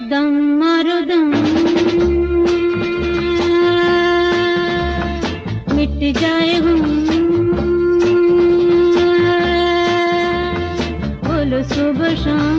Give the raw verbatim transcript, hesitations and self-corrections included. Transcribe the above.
दम मारो दम, मिट जाए हम, बोलो सुबह शाम।